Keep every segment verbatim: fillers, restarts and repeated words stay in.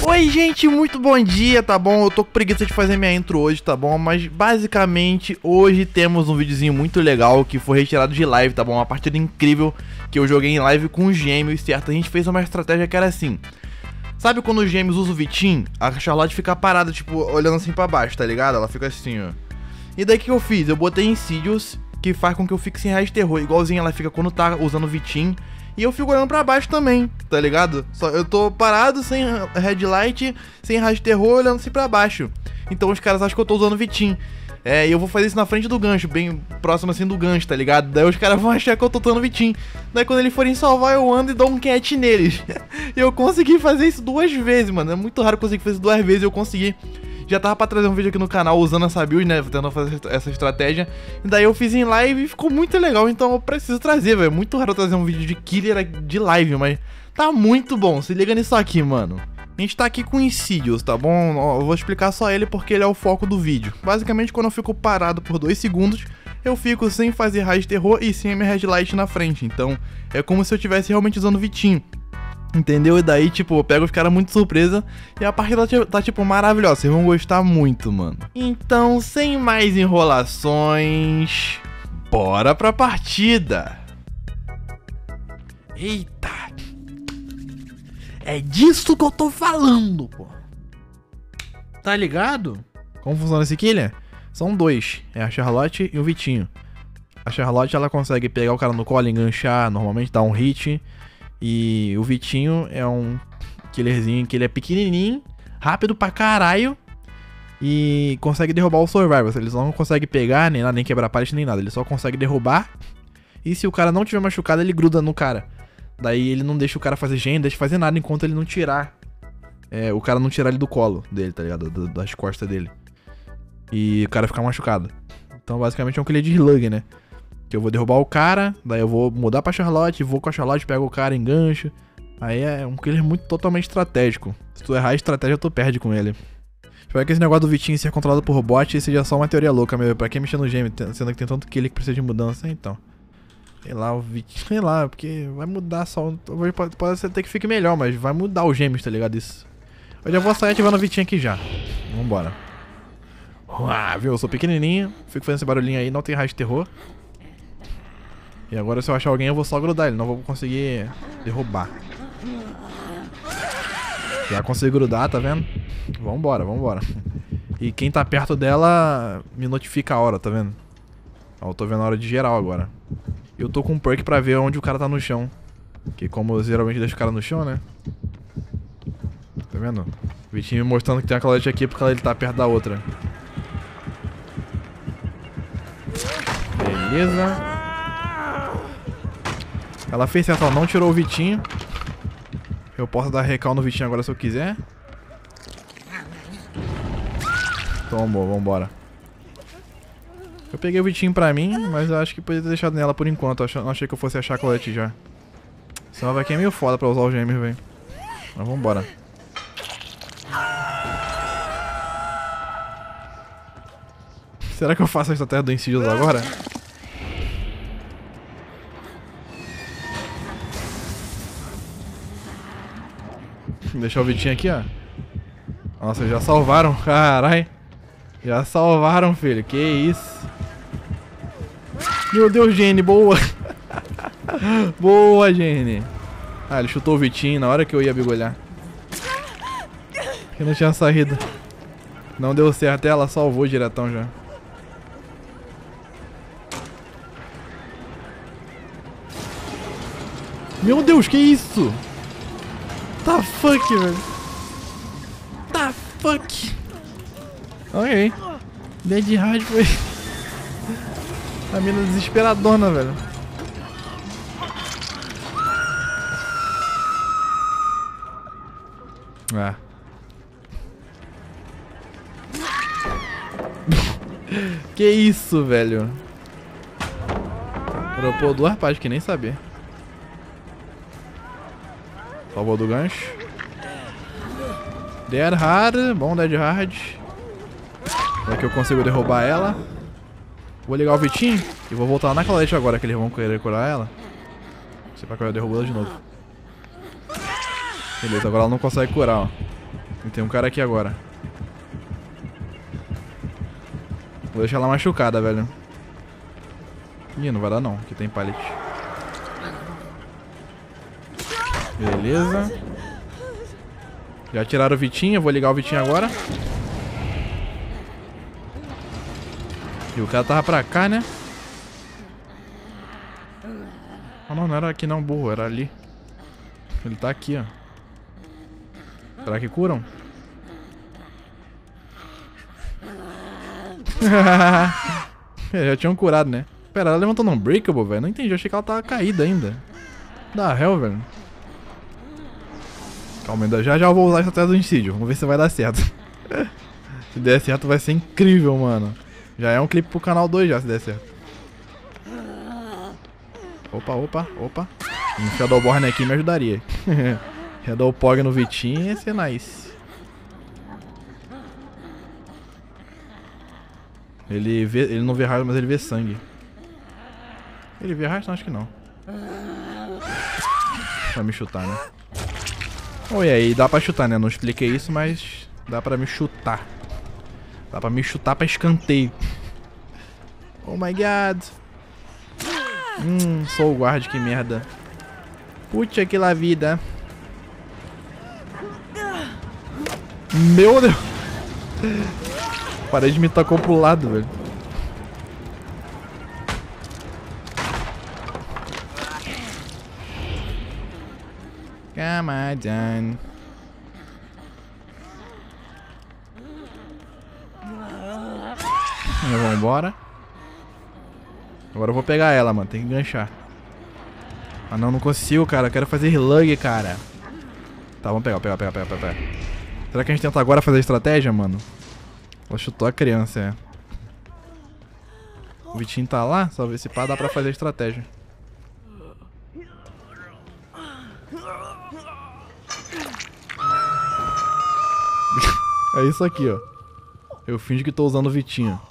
Oi gente, muito bom dia, tá bom? Eu tô com preguiça de fazer minha intro hoje, tá bom? Mas basicamente hoje temos um videozinho muito legal que foi retirado de live, tá bom? Uma partida incrível que eu joguei em live com os gêmeos, certo? A gente fez uma estratégia que era assim. Sabe quando os gêmeos usam o Vitim? A Charlotte fica parada, tipo, olhando assim pra baixo, tá ligado? Ela fica assim, ó. E daí o que eu fiz? Eu botei Insidious, que faz com que eu fique sem raio de terror, igualzinho ela fica quando tá usando o Vitim. E eu fico olhando pra baixo também, tá ligado? Só eu tô parado, sem headlight, sem raio de terror, olhando assim pra baixo. Então os caras acham que eu tô usando o Vitim. É, e eu vou fazer isso na frente do gancho, bem próximo assim do gancho, tá ligado? Daí os caras vão achar que eu tô usando o Vitim. Daí quando eles forem salvar, eu ando e dou um cat neles. E eu consegui fazer isso duas vezes, mano. É muito raro conseguir fazer isso duas vezes e eu consegui. Já tava pra trazer um vídeo aqui no canal usando essa build, né, tentando fazer essa estratégia. E daí eu fiz em live e ficou muito legal, então eu preciso trazer, velho. Muito raro eu trazer um vídeo de killer de live, mas tá muito bom. Se liga nisso aqui, mano. A gente tá aqui com Insidious, tá bom? Eu vou explicar só ele porque ele é o foco do vídeo. Basicamente, quando eu fico parado por dois segundos, eu fico sem fazer raio de terror e sem a minha headlight na frente. Então, é como se eu estivesse realmente usando o Vitim. Entendeu? E daí, tipo, eu pego os caras muito surpresa e a partida tá, tá, tipo, maravilhosa. Vocês vão gostar muito, mano. Então, sem mais enrolações, bora pra partida. Eita. É disso que eu tô falando, pô. Tá ligado? Como funciona esse killer? São dois. É a Charlotte e o Vitinho. A Charlotte, ela consegue pegar o cara no colo, enganchar, normalmente dar um hit. E o Vitinho é um killerzinho que ele é pequenininho, rápido pra caralho e consegue derrubar o Survivor. Ele não consegue pegar, nem nada, nem quebrar parede, nem nada. Ele só consegue derrubar. E se o cara não tiver machucado, ele gruda no cara. Daí ele não deixa o cara fazer gen, não deixa fazer nada enquanto ele não tirar. É, o cara não tirar ele do colo dele, tá ligado? Do, das costas dele. E o cara ficar machucado. Então basicamente é um killer de slug, né? Que eu vou derrubar o cara, daí eu vou mudar pra Charlotte, vou com a Charlotte, pego o cara, engancho. Aí é um killer muito totalmente estratégico. Se tu errar a estratégia, tu perde com ele. Espero que esse negócio do Vitinho ser controlado por robot seja só uma teoria louca, meu. Pra quem mexer no gêmeo, sendo que tem tanto killer que precisa de mudança, então. Sei lá, o Vitinho, sei lá, porque vai mudar só. Pode, pode ser até que fique melhor, mas vai mudar os gêmeos, tá ligado? Isso. Eu já vou sair ativando o Vitinho aqui já. Vambora. Ah, viu? Eu sou pequenininho, fico fazendo esse barulhinho aí, não tem raio de terror. E agora se eu achar alguém eu vou só grudar ele, não vou conseguir derrubar. Já consegui grudar, tá vendo? Vambora, vambora. E quem tá perto dela me notifica a hora, tá vendo? Ó, eu tô vendo a hora de geral agora. Eu tô com um perk pra ver onde o cara tá no chão. Que como eu geralmente deixo o cara no chão, né? Tá vendo? O Vitinho me mostrando que tem uma Claudete aqui porque ele tá perto da outra. Beleza. Ela fez certo, ela não tirou o Vitinho. Eu posso dar recal no Vitinho agora se eu quiser. Tomou, vambora. Eu peguei o Vitinho pra mim, mas eu acho que podia ter deixado nela por enquanto. Eu não achei que eu fosse achar a Colette já. Senão vai que é meio foda pra usar os gêmeos, velho. Mas vambora. Será que eu faço a estratégia do Insidious agora? Deixar o Vitinho aqui, ó. Nossa, já salvaram, carai. Já salvaram, filho. Que isso. Meu Deus, Jenny, boa. Boa, Jenny. Ah, ele chutou o Vitinho na hora que eu ia bigolhar. Que não tinha saído. Não deu certo, ela salvou diretão já. Meu Deus, que isso? Tá fuck, velho. Tá fuck. Ok. Dead Hard foi. A mina desesperadona, velho. Ah. Que isso, velho. Dropou duas partes que nem sabia. Salvou do gancho. Dead Hard, bom Dead Hard. Será que eu consigo derrubar ela? Vou ligar o Vitinho e vou voltar lá na Claudete agora, que eles vão querer curar ela. Você vai curar, derrubou ela de novo. Beleza, agora ela não consegue curar, ó. E tem um cara aqui agora. Vou deixar ela machucada, velho. Ih, não vai dar não. Aqui tem pallet. Beleza. Já tiraram o Vitinho. Vou ligar o Vitinho agora. E o cara tava pra cá, né? Ah, não, não era aqui não, burro. Era ali. Ele tá aqui, ó. Será que curam? É, já tinham curado, né? Pera, ela levantou no Unbreakable, velho? Não entendi, eu achei que ela tava caída ainda. Da hell, velho. Calma, ainda já já eu vou usar a estratégia do Insídio. Vamos ver se vai dar certo. Se der certo vai ser incrível, mano. Já é um clipe pro canal dois já, se der certo. Opa, opa, opa. Um Shadowborn aqui me ajudaria. Shadowpog no Vitinho ia ser nice. Ele vê, ele não vê raio, mas ele vê sangue. Ele vê raio? Não, acho que não. Pra me chutar, né? Oi, aí dá pra chutar, né? Não expliquei isso, mas dá pra me chutar. Dá pra me chutar pra escanteio. Oh my god. Hum, sou o guard, que merda. Putz, aquela vida. Meu Deus. Parede me tacou pro lado, velho. Come on, John. Vamos embora. Agora eu vou pegar ela, mano. Tem que enganchar. Ah, não, não consigo, cara. Eu quero fazer lug, cara. Tá, vamos pegar, pegar, pegar, pegar, pegar. Será que a gente tenta agora fazer a estratégia, mano? Ela chutou a criança, é. O Vitinho tá lá, só ver se pá dá pra fazer a estratégia. É isso aqui, ó. Eu finjo que tô usando o Vitinho.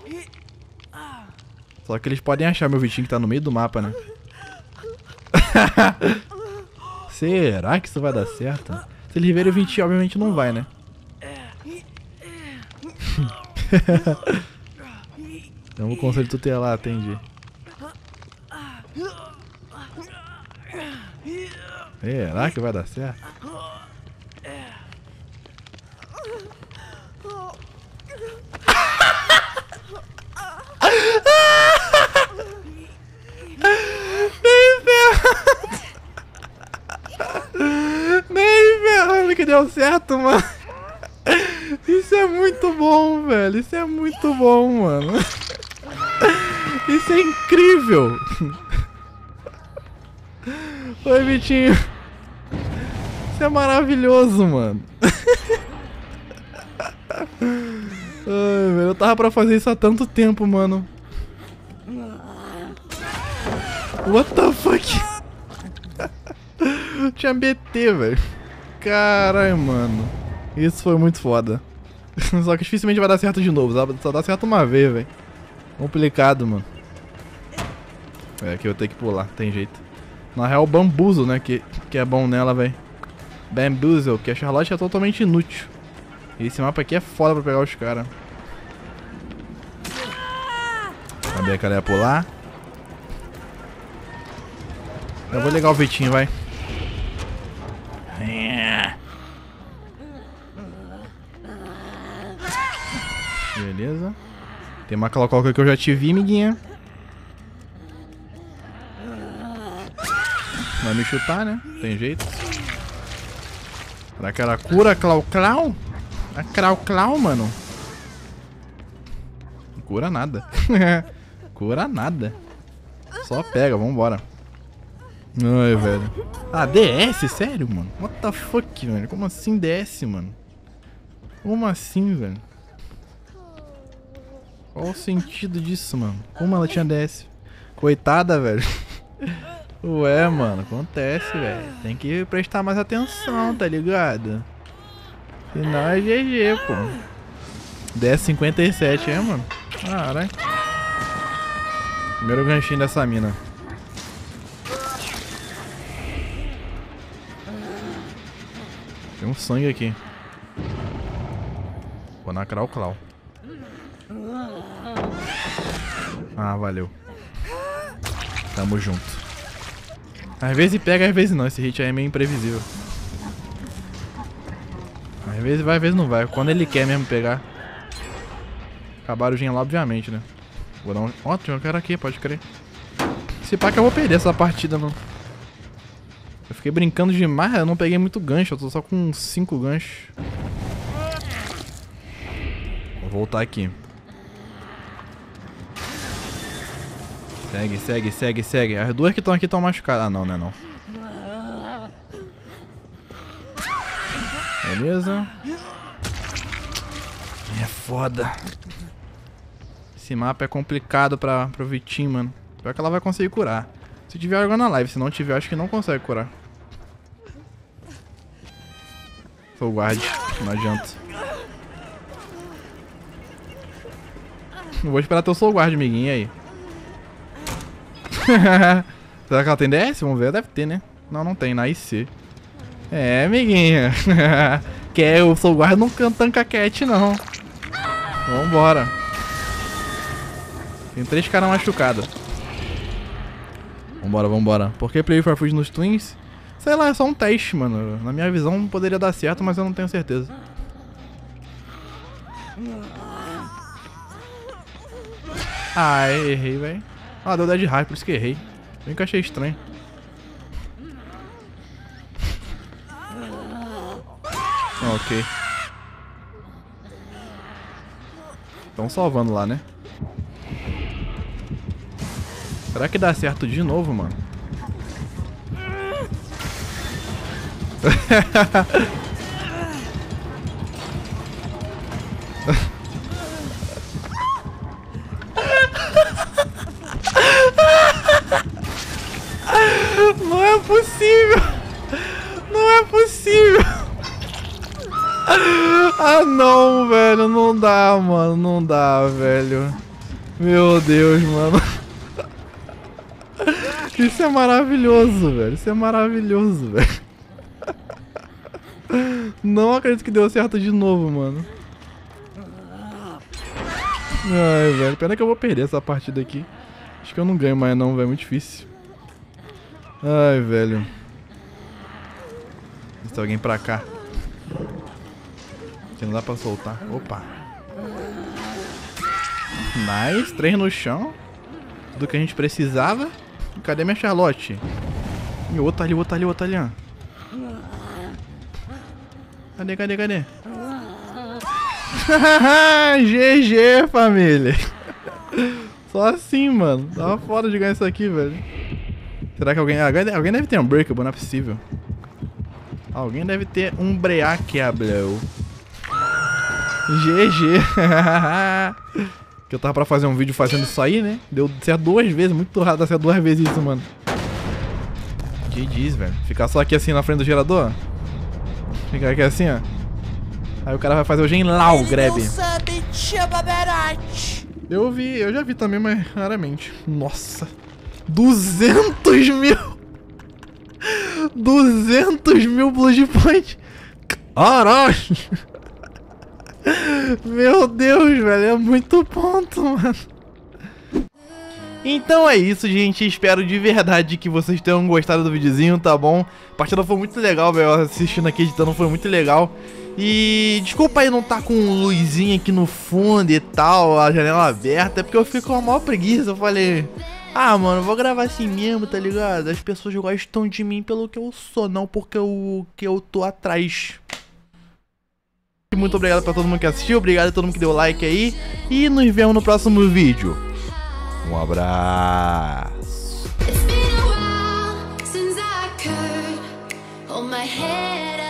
Só que eles podem achar meu Vitinho que tá no meio do mapa, né? Será que isso vai dar certo? Se eles verem o Vitinho, obviamente não vai, né? Então o conselho tutelar, entendi. Será que vai dar certo? Nem ferrando que deu certo, mano. Isso é muito bom, velho. Isso é muito bom, mano. Isso é incrível. Oi, Vitinho. Isso é maravilhoso, mano. Ai, velho, eu tava pra fazer isso há tanto tempo, mano. What the fuck? Tinha B T, velho. Caralho, mano. Isso foi muito foda. Só que dificilmente vai dar certo de novo. Só dá certo uma vez, velho. Complicado, mano. É, aqui eu tenho que pular, tem jeito. Na real, o Bamboozle, né? Que, que é bom nela, velho. Bamboozle, que a Charlotte é totalmente inútil. E esse mapa aqui é foda pra pegar os caras. Sabia que ela ia pular. Eu vou ligar o Vitinho, vai. Beleza. Tem uma colococa que eu já te vi, amiguinha. Vai me chutar, né? Tem jeito. Será que ela cura a Clau Clau? A Clau Clau, mano. Não cura nada. Cura nada. Só pega, vambora. Ai, velho. Ah, D S? Sério, mano? What the fuck, velho? Como assim D S, mano? Como assim, velho? Qual o sentido disso, mano? Como ela tinha D S? Coitada, velho. Ué, mano, acontece, velho. Tem que prestar mais atenção, tá ligado? Senão é G G, pô. D S cinquenta e sete, é, mano? Caralho. Primeiro ganchinho dessa mina. Tem um sangue aqui. Vou na Clau Clau. Ah, valeu. Tamo junto. Às vezes pega, às vezes não. Esse hit aí é meio imprevisível. Às vezes vai, às vezes não vai. Quando ele quer mesmo pegar. Acabaram o gen lá, obviamente, né? Vou dar um... Ó, tem um cara aqui, pode crer. Se pá que eu vou perder essa partida, mano. Eu fiquei brincando demais, eu não peguei muito gancho. Eu tô só com cinco ganchos. Vou voltar aqui. Segue, segue, segue, segue. As duas que estão aqui estão machucadas. Ah, não, né, não. Beleza. É foda. Esse mapa é complicado pra, pro Vitinho, mano. Pior que ela vai conseguir curar. Se tiver água na live, se não tiver, acho que não consegue curar. Sou guard, não adianta. Eu vou esperar teu soul guard, amiguinho, e aí? Será que ela tem D S? Vamos ver, deve ter, né? Não, não tem, na I C. É, amiguinha. Quer o soul guard não tanca cat, não. Vambora. Tem três caras machucados. Vambora, vambora. Por que Play for Food nos Twins? Sei lá, é só um teste, mano. Na minha visão poderia dar certo, mas eu não tenho certeza. Ah, errei, velho. Ah, deu dead high, por isso que errei. Bem que eu achei estranho. Ok. Estão salvando lá, né? Será que dá certo de novo, mano? Não é possível! Não é possível! Ah não, velho, não dá, mano, não dá, velho. Meu Deus, mano. Isso é maravilhoso, velho. Isso é maravilhoso, velho. Não acredito que deu certo de novo, mano. Ai, velho, pena que eu vou perder essa partida aqui. Acho que eu não ganho mais não, velho, é muito difícil. Ai, velho. Se tem alguém pra cá. Que não dá pra soltar. Opa. Nice, três no chão. Tudo que a gente precisava. Cadê minha Charlotte? E o outro ali, o outro ali, o outro ali, ó. Cadê, cadê, cadê? G G, família. Só assim, mano. Tava foda de ganhar isso aqui, velho. Será que alguém... Alguém deve ter um Breakable, não é possível. Alguém deve ter um Breakable. G G. Que eu tava pra fazer um vídeo fazendo isso aí, né? Deu certo duas vezes, muito raro dar certo duas vezes isso, mano. G G's, velho. Ficar só aqui assim na frente do gerador. Ficar aqui assim, ó. Aí o cara vai fazer o gen Lau grab. Eu vi, eu já vi também, mas raramente. Nossa. duzentos mil. duzentos mil Blood Point. Caralho. Meu Deus, velho, é muito ponto, mano. Então é isso, gente. Espero de verdade que vocês tenham gostado do videozinho, tá bom? A partida foi muito legal, velho. Assistindo aqui, editando, foi muito legal. E desculpa aí não tá com luzinha aqui no fundo e tal, a janela aberta. É porque eu fico com a maior preguiça. Eu falei, ah, mano, vou gravar assim mesmo, tá ligado? As pessoas gostam de mim pelo que eu sou, não porque eu, que eu tô atrás. Muito obrigado pra todo mundo que assistiu, obrigado a todo mundo que deu like aí. E nos vemos no próximo vídeo. Um abraço.